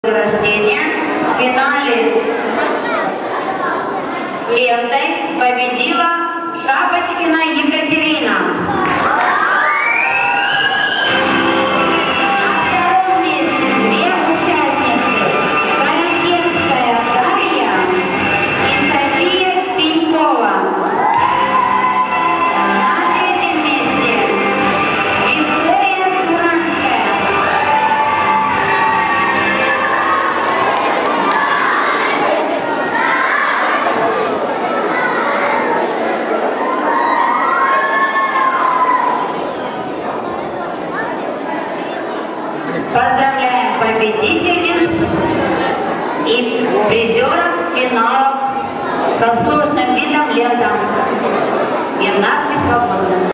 рождения в финале лентой победила Шапочкина Екатерина. На втором месте две участницы: Каратинская Дарья и София Пенькова. На третьем месте Виктория Туранская. Поздравляем победительниц и призеров финала со сложным видом лета. Гимнастки свободны.